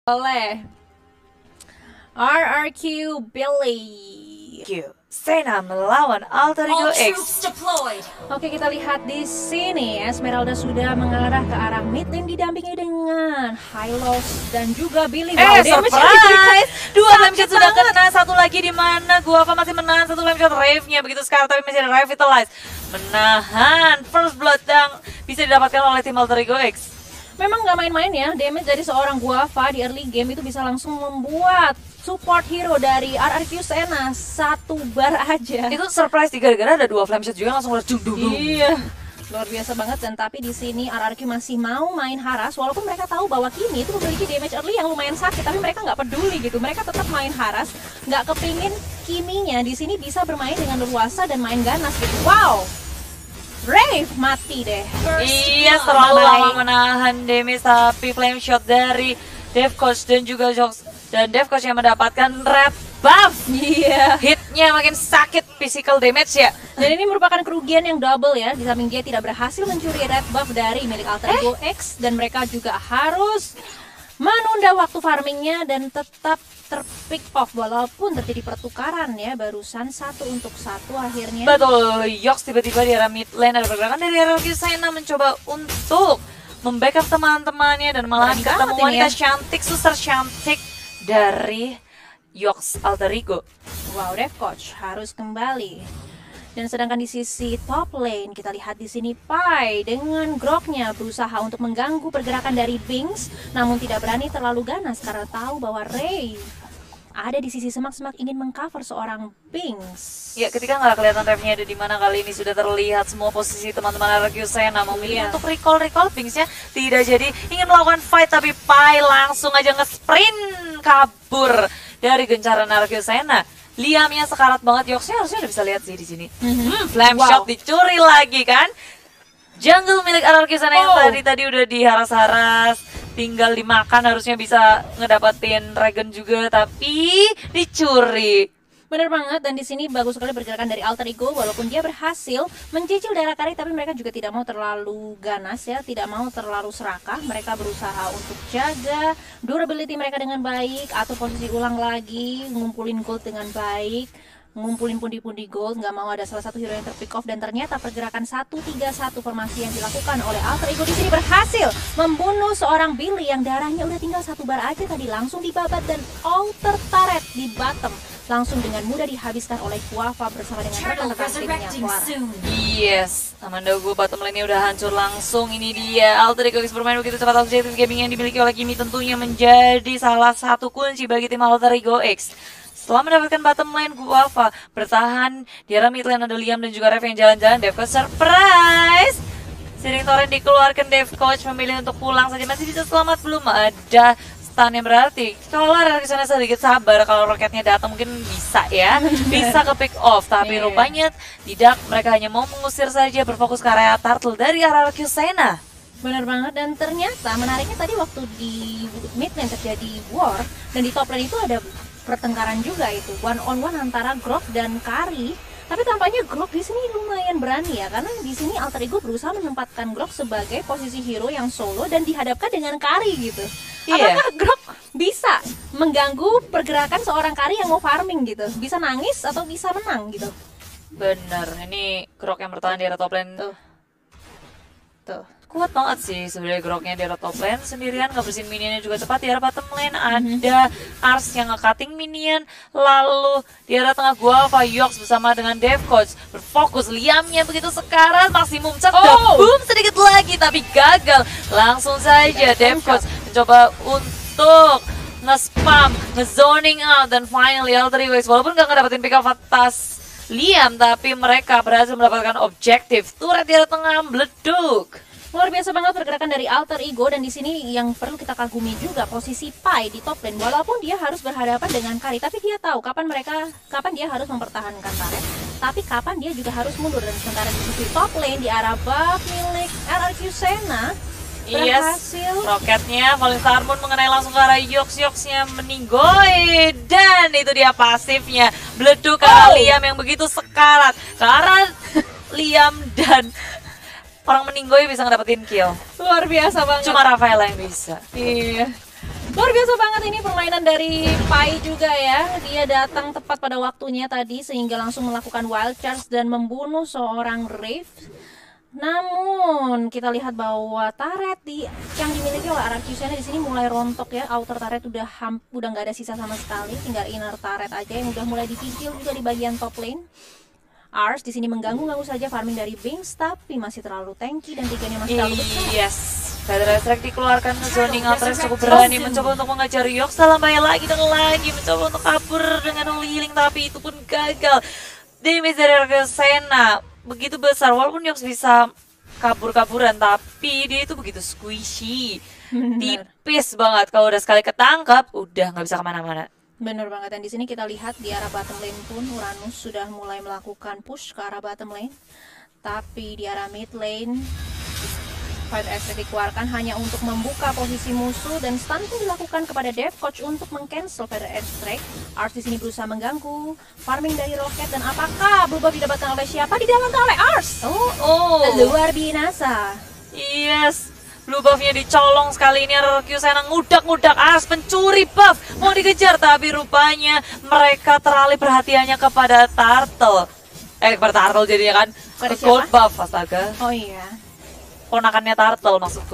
oleh RRQ Billy. Sena melawan Alter Ego X. Oke, kita lihat di sini Esmeralda sudah mengarah ke arah mid lane didampingi dengan Hylos dan juga Billy. Surprise! Dua flame shot sudah kena, satu lagi di mana Guava masih menahan satu flame shot Rave-nya begitu sekarang, tapi masih ada Revitalize menahan first blood yang bisa didapatkan oleh tim Alter Ego X. Memang nggak main-main ya, damage dari seorang Guava di early game itu bisa langsung membuat support hero dari RRQ Sena satu bar aja. Itu surprise gara-gara ada dua flame shot juga langsung dung. Iya, luar biasa banget. Dan tapi di sini RRQ masih mau main Haras walaupun mereka tahu bahwa Kimi itu memiliki damage early yang lumayan sakit, tapi mereka nggak peduli gitu. Mereka tetap main Haras, nggak kepingin Kiminya di sini bisa bermain dengan leluasa dan main ganas gitu. Wow. Rave mati deh. Iya, terlalu lama menahan damage, tapi flame shot dari Devcoach dan juga Jox dan Devcoach yang mendapatkan red buff. Iya. Hitnya makin sakit, physical damage ya. Dan ini merupakan kerugian yang double ya. Di samping dia tidak berhasil mencuri red buff dari milik Alter Ego X, dan mereka juga harus menunda waktu farmingnya dan tetap terpick off walaupun terjadi pertukaran ya barusan 1 untuk 1 akhirnya. Betul, Yox tiba-tiba di arah mid lane ada pergerakan dari RRQ Sena mencoba untuk membackup teman-temannya dan malah ketemu wanita cantik, suster cantik dari Yox Alter Ego. Wow, Devcoach harus kembali. Dan sedangkan di sisi top lane kita lihat di sini Pai dengan groknya berusaha untuk mengganggu pergerakan dari Binks, namun tidak berani terlalu ganas karena tahu bahwa Ray ada di sisi semak-semak ingin mengcover seorang Binks. Ya, ketika nggak kelihatan Rave-nya ada di mana, kali ini sudah terlihat semua posisi teman-teman RRQ Sena memilih untuk recall Binks-nya tidak jadi ingin melakukan fight, tapi Pai langsung aja nge-sprint kabur dari gencaran RRQ Sena. Liamnya sekarat banget, Yoxnya harusnya udah bisa lihat sih di sini. Flame shot dicuri lagi kan. Jungle milik RRQ Sena yang tadi udah diharas-haras, tinggal dimakan, harusnya bisa ngedapetin Dragon juga, tapi dicuri. Bener banget, dan di sini bagus sekali pergerakan dari Alter Ego walaupun dia berhasil mencicil daerah kari, tapi mereka juga tidak mau terlalu ganas ya, tidak mau terlalu serakah. Mereka berusaha untuk jaga durability mereka dengan baik, atau posisi ulang lagi, ngumpulin gold dengan baik, ngumpulin pundi-pundi gold, nggak mau ada salah satu hero yang terpick off. Dan ternyata pergerakan 1-3-1 formasi yang dilakukan oleh Alter Ego di sini berhasil membunuh seorang Billy yang darahnya udah tinggal 1 bar aja tadi, langsung dibabat, dan altar turret di bottom langsung dengan mudah dihabiskan oleh Guava bersama dengan rekan-rekan timnya Clara. Yes, Amanda gue bottom lane-nya udah hancur langsung. Ini dia Alter Ego X bermain begitu cepat. Objektif gaming yang dimiliki oleh Kimi tentunya menjadi salah satu kunci bagi tim Alter Ego X. Setelah mendapatkan bottom lane, Guava bertahan di arah mid lane, ada Liam dan juga Rev yang jalan-jalan. Devcoach surprise! Siring torrent dikeluarkan, Devcoach memilih untuk pulang saja. Masih bisa selamat, belum ada stun yang berarti. Kalau RRQ Sena sedikit sabar, kalau roketnya datang mungkin bisa ya. Bisa ke pick off, tapi rupanya tidak. Mereka hanya mau mengusir saja, berfokus ke area turtle dari RRQ Sena. Benar banget, dan ternyata menariknya tadi waktu di mid lane terjadi war, dan di top lane itu ada pertengkaran juga, itu one on one antara Grok dan Kari. Tapi tampaknya Grok di sini lumayan berani ya, karena di sini Alter Ego berusaha menempatkan Grok sebagai posisi hero yang solo dan dihadapkan dengan Kari gitu. Apakah Grok bisa mengganggu pergerakan seorang Kari yang mau farming gitu? Bisa nangis atau bisa menang gitu? Bener, ini Grok yang bertahan di area top lane. Tuh. Kuat banget sih sebenarnya Groknya di area top lane sendirian, ngebersihin minionnya juga cepat. Di area bottom lane ada Ars yang nge-cutting minion, lalu di area tengah Guava, Yox bersama dengan Devcoach berfokus. Liamnya begitu sekarang maksimum boom sedikit lagi tapi gagal. Langsung saja Devcoach mencoba untuk nge-spam, nge-zoning out, dan finally Alter Ego X walaupun gak ngedapetin pick up atas Liam, tapi mereka berhasil mendapatkan objektif. Turret di area tengah meleduk. Luar biasa banget pergerakan dari Alter Ego, dan di sini yang perlu kita kagumi juga posisi Pai di top lane. Walaupun dia harus berhadapan dengan Kari, tapi dia tahu kapan dia harus mempertahankan turret, tapi kapan dia juga harus mundur. Dan sementara di sisi top lane di arah buff milik RRQ Sena berhasil. Roketnya Falling Star Moon mengenai langsung ke arah Yox-nya meninggoy, dan itu dia pasifnya meleduk ke arah Liam yang begitu sekarat. Ke arah Liam dan orang meninggoy bisa ngedapetin kill. Luar biasa banget. Cuma Rafaela yang bisa. Iya. Luar biasa banget ini permainan dari Pai juga ya. Dia datang tepat pada waktunya tadi sehingga langsung melakukan wild charge dan membunuh seorang Wraith. Namun kita lihat bahwa turret yang dimiliki oleh Arquisena di sini mulai rontok ya. Outer turret udah nggak ada sisa sama sekali, tinggal inner turret aja yang udah mulai dicicil juga di bagian top lane. Ars di sini mengganggu saja farming dari Binks, tapi masih terlalu tanky dan tiganya masih terlalu besar. Yes, Feather Strike dikeluarkan, zoning Altres cukup berani mencoba untuk mengejar Yox dalam bahaya lagi dan lagi, mencoba untuk kabur dengan holy healing tapi itu pun gagal. Damage dari Arquisena begitu besar, walaupun Yox bisa kabur-kaburan tapi dia itu begitu squishy, tipis banget. Kalau udah sekali ketangkap udah nggak bisa kemana-mana. Bener banget, dan di sini kita lihat di arah bottom lane pun Uranus sudah mulai melakukan push ke arah bottom lane. Tapi di arah mid lane Fight Extract dikeluarkan hanya untuk membuka posisi musuh dan stun pun dilakukan kepada Dev Coach untuk mengcancel Fight Extract. Ars di sini berusaha mengganggu farming dari Rocket, dan apakah blue buff didapatkan oleh siapa? Didalamkan oleh Ars. Luar biasa. Yes, blue buffnya dicolong sekali ini. Arquisena ngudak-ngudak Ars, pencuri buff mau dikejar, tapi rupanya mereka teralih perhatiannya kepada Turtle. Kepada Turtle jadinya kan. Pada gold siapa? buff, astaga. Oh iya. Ponakannya Turtle maksudku.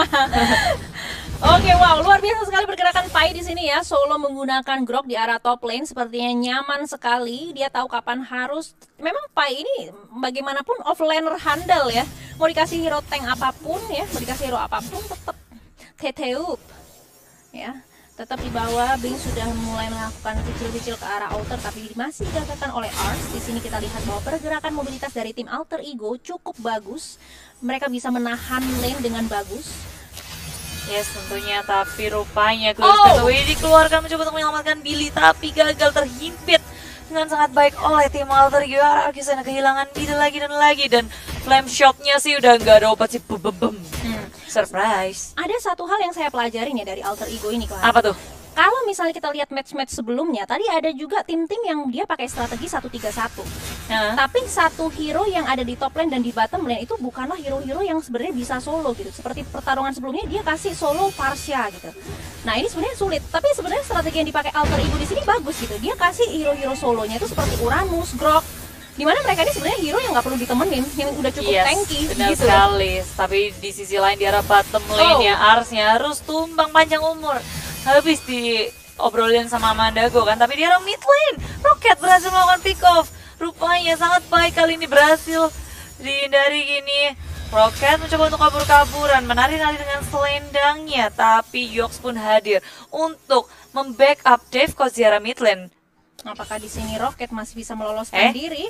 Oke, wow, luar biasa sekali pergerakan Pai di sini ya. Solo menggunakan Grok di arah top lane, sepertinya nyaman sekali. Dia tahu kapan harus. Memang Pai ini bagaimanapun offlaner handal ya. Mau dikasih hero tank apapun ya, mau dikasih hero apapun tetap teteup. Ya, tetap di bawah. Bing sudah mulai melakukan kecil-kecil ke arah outer, tapi masih digagalkan oleh Ars. Di sini kita lihat bahwa pergerakan mobilitas dari tim Alter Ego cukup bagus. Mereka bisa menahan lane dengan bagus. Yes, tentunya, tapi rupanya Glitter dikeluarkan mencoba untuk menyelamatkan Billy, tapi gagal, terhimpit dengan sangat baik oleh tim Alter Ego. Arquisena kehilangan Billy lagi dan lagi, dan flame shotnya sih udah nggak ada obat sih. Surprise. Ada satu hal yang saya pelajarin ya dari Alter Ego ini, Clara. Apa tuh? Kalau misalnya kita lihat match-match sebelumnya, tadi ada juga tim-tim yang dia pakai strategi 1-3-1. Tapi satu hero yang ada di top lane dan di bottom lane itu bukanlah hero-hero yang sebenarnya bisa solo gitu. Seperti pertarungan sebelumnya dia kasih solo Farsha gitu. Nah, ini sebenarnya sulit, tapi sebenarnya strategi yang dipakai Alter Ego di sini bagus gitu. Dia kasih hero-hero solonya itu seperti Uranus, Grok, dimana mereka ini sebenarnya hero yang nggak perlu ditemenin, yang udah cukup tanky benar gitu. sekali. Tapi di sisi lain di arah bottom lane ya, Arsnya harus tumbang panjang umur. Habis diobrolin sama Mandago kan, tapi di arah mid lane Rocket berhasil melakukan pick off. Rupanya sangat baik kali ini, berhasil dihindari gini. Rocket mencoba untuk kabur-kaburan, menari-nari dengan selendangnya, tapi Yox pun hadir untuk membackup Dave Coach di arah mid lane. Apakah di sini Rocket masih bisa meloloskan diri?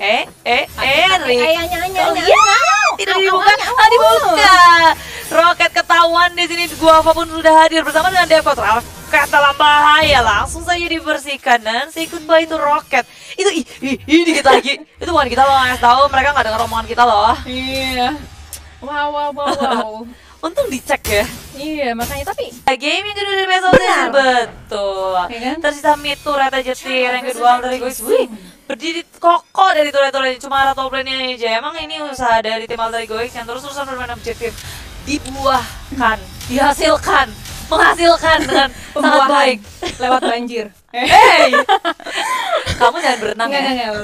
Tidak dibuka. Rocket ketahuan di sini. Guava pun sudah hadir bersama dengan Devot. Rocket dalam bahaya, langsung saja dibersihkan dan say goodbye itu Rocket. Itu ini kita lagi. Itu bukan kita loh, guys, tahu mereka nggak dengar omongan kita loh. Iya. Wow. Untung dicek ya. Iya, makanya tapi game yang kedua dari episode ini betul. Ya kan? Tersisa mid turret aja sih. Yang kedua dari guys, berdiri kokoh dari turret-turret, cuma arah top lane aja. Emang ini usaha dari tim Alter Ego yang terus-terusan bermain objektif, dibuahkan, dihasilkan, menghasilkan dengan sangat baik lewat banjir. Hey, kamu jangan berenang ya.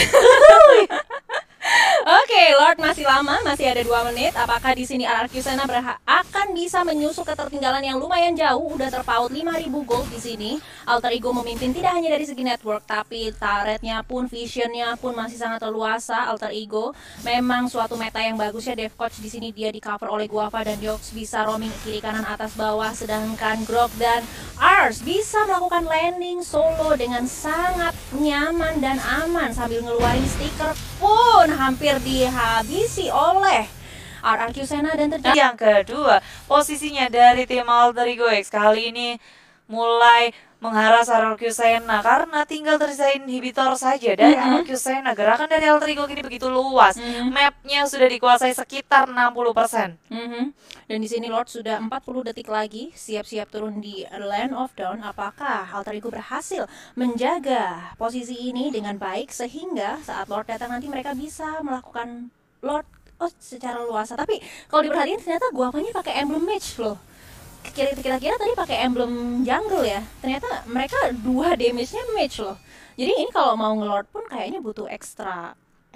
Oke, Lord masih lama, masih ada 2 menit. Apakah di sini Arquisena akan bisa menyusul ketertinggalan yang lumayan jauh? Udah terpaut 5.000 gold di sini. Alter Ego memimpin tidak hanya dari segi network, tapi turretnya pun, visionnya pun masih sangat leluasa. Alter Ego memang suatu meta yang bagus ya. Dev Coach di sini dia di cover oleh Guava dan Yox bisa roaming kiri kanan atas bawah, sedangkan Grok dan Ars bisa melakukan landing solo dengan sangat nyaman dan aman sambil ngeluarin stiker pun hampir dihabisi oleh Arquisena dan terjadi. Yang kedua, posisinya dari tim Alter Ego X kali ini mulai mengharas Arquisena karena tinggal tersisa inhibitor saja dari Arquisena. Gerakan dari Alter Ego ini begitu luas. Mapnya sudah dikuasai sekitar 60%. Dan di sini Lord sudah 40 detik lagi siap-siap turun di Land of Dawn. Apakah Alter Ego berhasil menjaga posisi ini dengan baik sehingga saat Lord datang nanti mereka bisa melakukan Lord secara luasa. Tapi kalau diperhatiin ternyata Guavanya pakai emblem mage loh. kira-kira tadi pakai emblem jungle ya. Ternyata mereka 2 damage-nya mage loh. Jadi ini kalau mau ngelord pun kayaknya butuh extra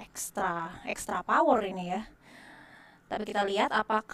power ini ya. Tapi kita lihat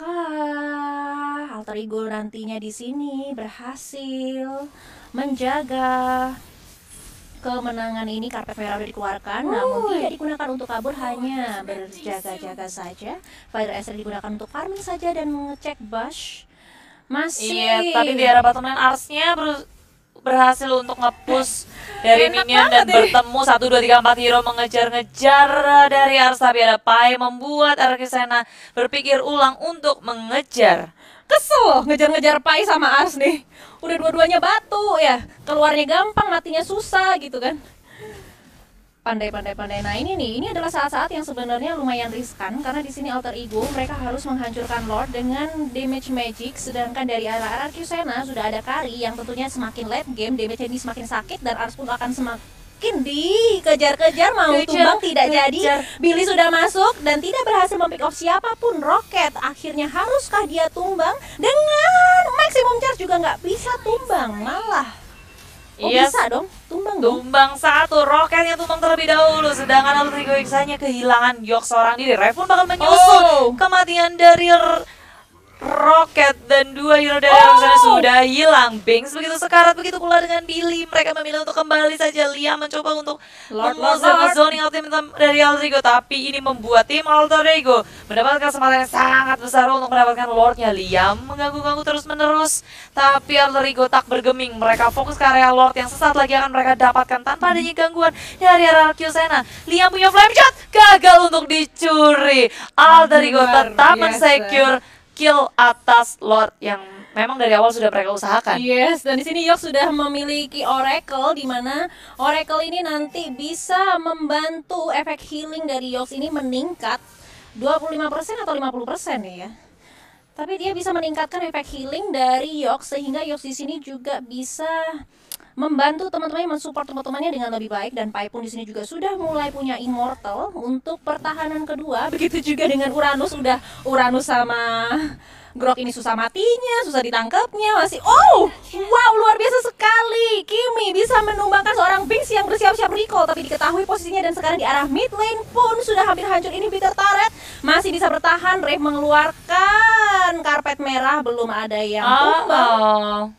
apakah Alter Ego nantinya di sini berhasil menjaga kemenangan ini. Karpet merah udah dikeluarkan, namun tidak digunakan untuk kabur, hanya berjaga-jaga saja. Fire Esper digunakan untuk farming saja dan mengecek bush. Masih. Iya, tapi di arah bottom lane Arsnya berhasil untuk nge-push dari minion dan bertemu 1, 2, 3, 4 hero mengejar-ngejar dari Ars, tapi ada Pai membuat Archisena berpikir ulang untuk mengejar. Kesel loh ngejar-ngejar Pai sama Ars nih. Udah dua-duanya batu ya, keluarnya gampang, matinya susah gitu kan. Pandai. Nah ini adalah saat-saat yang sebenarnya lumayan riskan, karena di sini Alter Ego mereka harus menghancurkan Lord dengan damage magic, sedangkan dari arah Archisena sudah ada Kari yang tentunya semakin late game damage ini semakin sakit, dan Ars pun akan semakin dikejar-kejar, mau tumbang tidak jadi. Billy sudah masuk dan tidak berhasil mempick off siapapun. Rocket akhirnya haruskah dia tumbang? Dengan maximum charge juga nggak bisa tumbang, malah bisa dong, tumbang 1, Rocketnya tumbang terlebih dahulu, sedangkan Alter Ego hanya kehilangan Yok seorang diri. Rev pun bakal menyusul kematian dari Rocket, dan 2 hero dari Archisena sudah hilang. Banks begitu sekarat, begitu pula dengan Billy. Mereka memilih untuk kembali saja. Liam mencoba untuk mengusir zoning ultimate dari Alter Ego, tapi ini membuat tim Alter Ego mendapatkan kesempatan yang sangat besar untuk mendapatkan Lordnya. Liam mengganggu-ganggu terus-menerus, tapi Alter Ego tak bergeming. Mereka fokus ke area Lord yang sesaat lagi akan mereka dapatkan tanpa adanya gangguan dari arah Archisena. Liam punya flame shot, gagal untuk dicuri. Alter Ego tetap mensecure kill atas Lord yang memang dari awal sudah mereka usahakan. Yes, dan di sini Yok sudah memiliki Oracle, di mana Oracle ini nanti bisa membantu efek healing dari Yok ini meningkat 25% atau 50% ya. Tapi dia bisa meningkatkan efek healing dari Yok, sehingga Yok di sini juga bisa membantu teman-temannya, mensupport teman-temannya dengan lebih baik. Dan Pai pun di sini juga sudah mulai punya Immortal untuk pertahanan kedua. Begitu juga dengan Uranus, udah Uranus sama Grok ini susah matinya, susah ditangkapnya, masih wow, luar biasa sekali. Kimi bisa menumbangkan seorang Binks yang bersiap-siap recall, tapi diketahui posisinya, dan sekarang di arah mid lane pun sudah hampir hancur. Ini Bitter Turret masih bisa bertahan. Rave mengeluarkan karpet merah, belum ada yang tumbang.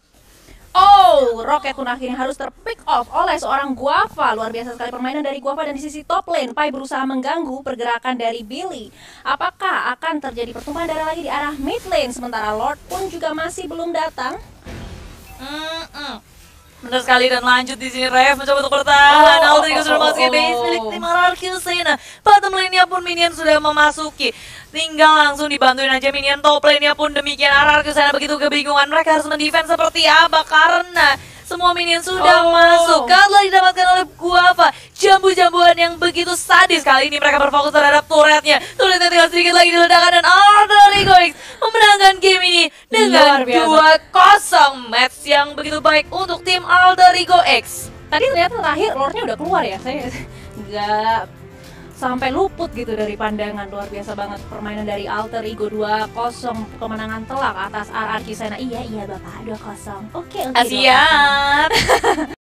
Rocket pun akhirnya harus terpick off oleh seorang Guava. Luar biasa sekali permainan dari Guava, dan di sisi top lane Pai berusaha mengganggu pergerakan dari Billy. Apakah akan terjadi pertumpahan darah lagi di arah mid lane, sementara Lord pun juga masih belum datang? Benar sekali, dan lanjut di sini Rev mencoba untuk bertahan. Alter Ego sudah masuk ke base milik tim Archisena. Bottom lane-nya pun minion sudah memasuki. Tinggal langsung dibantuin aja minion. Top lane-nya pun demikian. Archisena begitu kebingungan. Mereka harus mendefense seperti apa, karena semua minion sudah masuk. Kalau didapatkan oleh Guava, jambu-jambuan yang begitu sadis. Kali ini mereka berfokus terhadap turretnya. Turretnya tinggal sedikit lagi diledakkan, dan Alter Ego memenangkan game ini dengan 2-0. Match yang begitu baik untuk tim Alter Ego X. Tadi ternyata terakhir Lordnya udah keluar ya. Saya nggak sampai luput gitu dari pandangan. Luar biasa banget permainan dari Alter Ego. 2-0 kemenangan telak atas Archisena. Iya Bapak, 2-0. Oke. Siap.